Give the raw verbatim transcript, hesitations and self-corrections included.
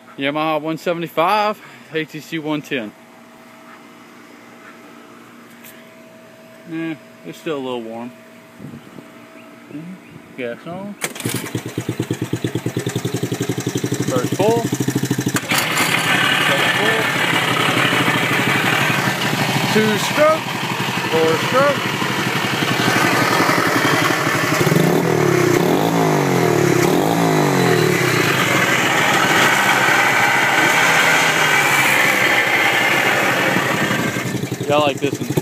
Yamaha one seventy-five, A T C one ten. Yeah, it's still a little warm. Gas on. First full. Second full. Two stroke. Four stroke. I like this one.